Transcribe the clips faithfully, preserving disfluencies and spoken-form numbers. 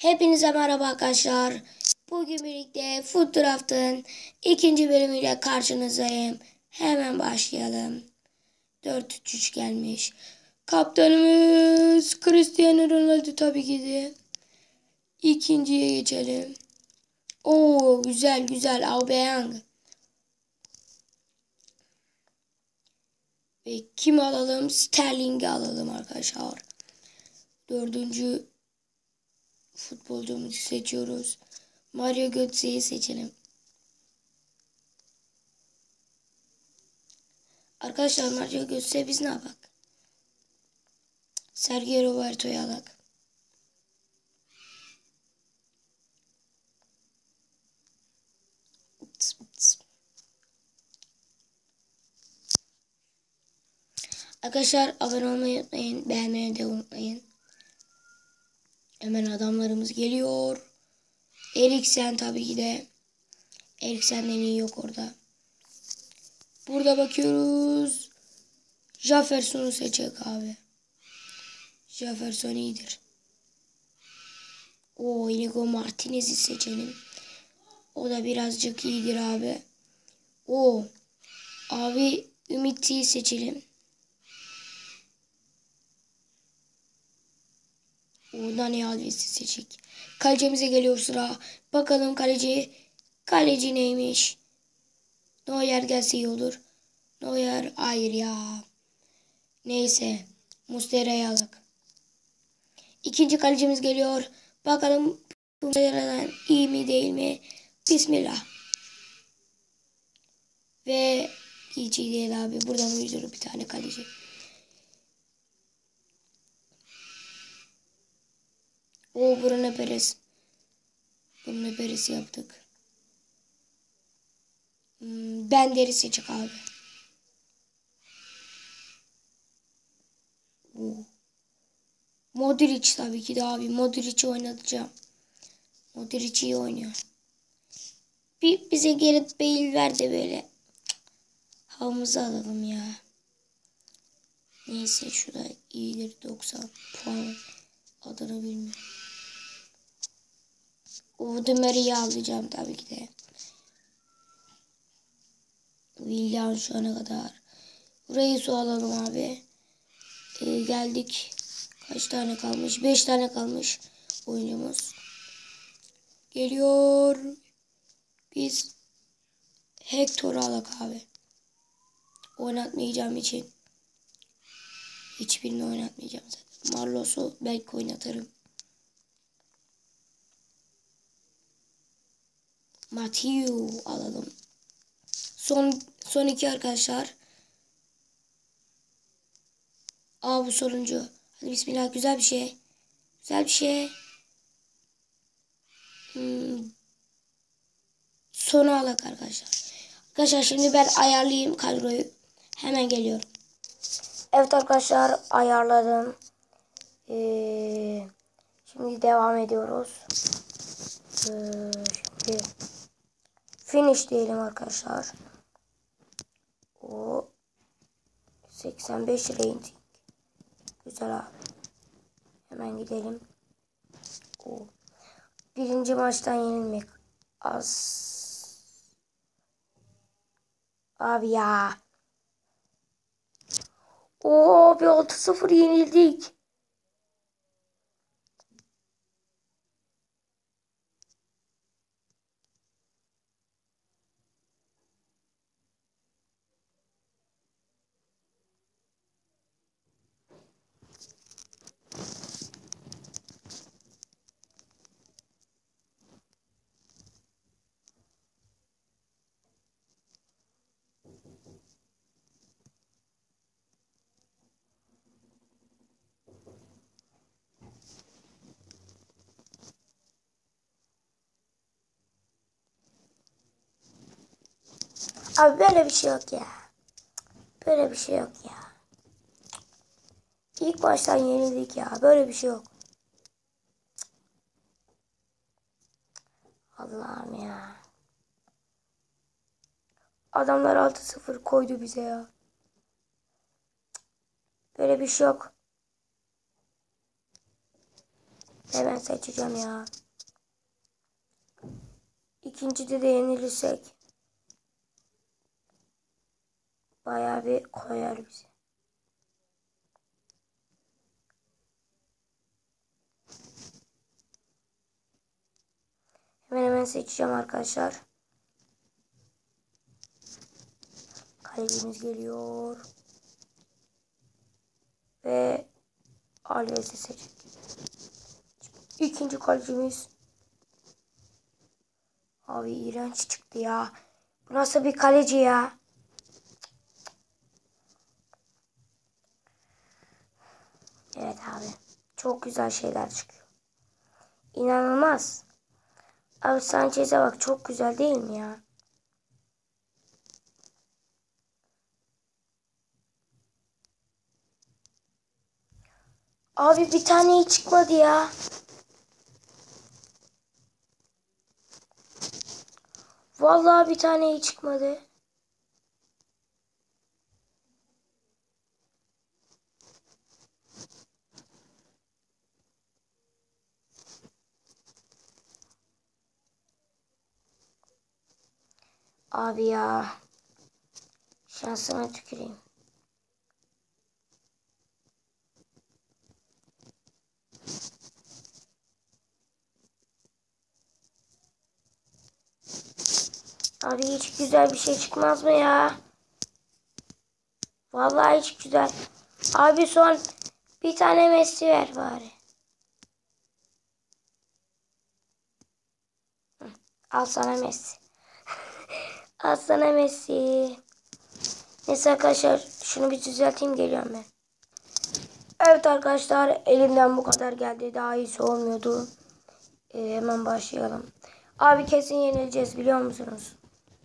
Hepinize merhaba arkadaşlar. Bugün birlikte Foot Draft'ın ikinci bölümüyle karşınızdayım. Hemen başlayalım. dört üç üç gelmiş. Kaptanımız Cristiano Ronaldo tabii ki de. İkinciye geçelim. Oo güzel güzel Aubameyang. Ve kim alalım? Sterling'i alalım arkadaşlar. Dördüncü futbolcumuzu seçiyoruz. Mario Götze'yi seçelim. Arkadaşlar Mario Götze biz ne yapak? Sergio Roberto'yu alak. Arkadaşlar abone olmayı unutmayın. Beğenmeyi de unutmayın. Hemen adamlarımız geliyor. Eriksen tabii ki de. Eriksen'den iyi yok orada. Burada bakıyoruz. Jefferson'u seçecek abi. Jefferson iyidir. O Inigo Martinez'i seçelim. O da birazcık iyidir abi. O abi Ümit'i seçelim. O Dani Alves'i seçecek. Kalecimize geliyor sıra. Bakalım kaleci. Kaleci neymiş? Neuer gelse iyi olur. Neuer hayır ya. Neyse. Muslera'yı alak. İkinci kalecimiz geliyor. Bakalım bu Muslera'dan iyi mi değil mi? Bismillah. Ve hiç iyi değil abi. Buradan uydur bir tane kaleci. O Bruno Perez. Bruno Perez yaptık. Hmm, ben deri seçecek abi. Oo. Modric tabii ki de abi. Modric'i oynatacağım. Modric iyi oynuyor. Bir bize Gareth Bale ver de böyle havamızı alalım ya. Neyse şu da iyidir. doksan puan. Adını bilmiyorum. O Dümeri'yi alacağım tabii ki de. Willian şu ana kadar. Burayı su alalım abi. Ee, geldik. Kaç tane kalmış? beş tane kalmış oyuncumuz. Geliyor. Biz Hector'u alak abi. Oynatmayacağım için. Hiçbirini oynatmayacağım zaten. Marlos'u belki oynatırım. Mathieu alalım. Son son iki arkadaşlar. Aa bu sonuncu. Hadi bismillah güzel bir şey. Güzel bir şey. Hmm. Sonu alak arkadaşlar. Arkadaşlar şimdi ben ayarlayayım kadroyu. Hemen geliyorum. Evet arkadaşlar ayarladım. Ee, şimdi devam ediyoruz. Ee, şimdi finish diyelim arkadaşlar. O seksen beş rating. Güzel abi. Hemen gidelim. O birinci maçtan yenilmek az. Abi ya. Oo bir altı sıfır yenildik. Abi böyle bir şey yok ya. Böyle bir şey yok ya. İlk baştan yenildik ya. Böyle bir şey yok. Allah'ım ya. Adamlar altı sıfır koydu bize ya. Böyle bir şey yok. Hemen seçeceğim ya. İkincide de yenilirsek bayağı bir koyar bizi. Hemen hemen seçeceğim arkadaşlar. Kalecimiz geliyor. Ve Alves'i seçecek. İkinci kalecimiz. Abi iğrenç çıktı ya. Bu nasıl bir kaleci ya? Evet abi. Çok güzel şeyler çıkıyor. İnanılmaz. Abi Sanchez'e bak, çok güzel değil mi ya? Abi bir tane iyi çıkmadı ya. Vallahi bir tane iyi çıkmadı. Abi ya. Şansıma tüküreyim. Abi hiç güzel bir şey çıkmaz mı ya? Vallahi hiç güzel. Abi son bir tane Messi ver bari. Hı, al sana Messi. Al sana Messi. Neyse arkadaşlar, şunu bir düzelteyim, geliyorum ben. Evet arkadaşlar, elimden bu kadar geldi. Daha iyisi olmuyordu. Ee, hemen başlayalım. Abi kesin yenileceğiz, biliyor musunuz?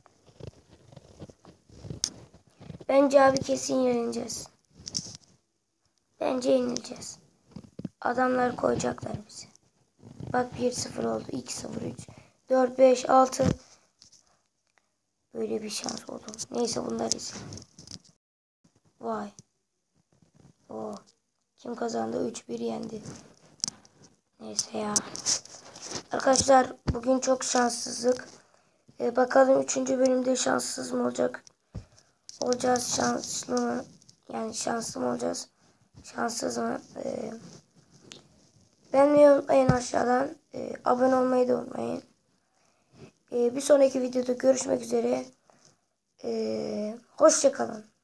Bence abi kesin yenileceğiz. Bence yenileceğiz. Adamlar koyacaklar bizi. Bak bir sıfır oldu. iki sıfır, üç, dört, beş, altı. Böyle bir şans oldu. Neyse bunlar izin. Vay. O. Kim kazandı? üç bir yendi. Neyse ya. Arkadaşlar bugün çok şanssızlık. Ee, bakalım üçüncü bölümde şanssız mı olacak? Olacağız, şanslı mı? Yani şanslı mı olacağız? Şanssız mı? Ee, beğenmeyi unutmayın aşağıdan. Ee, abone olmayı da unutmayın. Ee, bir sonraki videoda görüşmek üzere. Ee, hoşça kalın.